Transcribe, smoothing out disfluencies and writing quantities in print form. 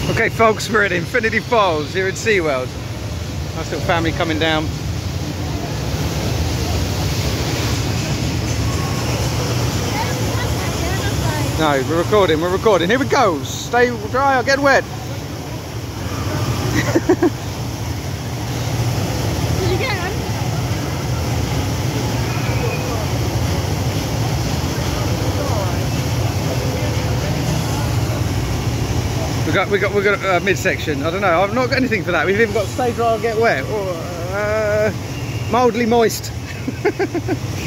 Okay folks, we're at Infinity Falls here at SeaWorld. Nice little family coming down. No, we're recording. Here we go. Stay dry or get wet. Did you get one? We got a midsection. I don't know. I've not got anything for that. We've even got stay dry or get wet. Or, mildly moist.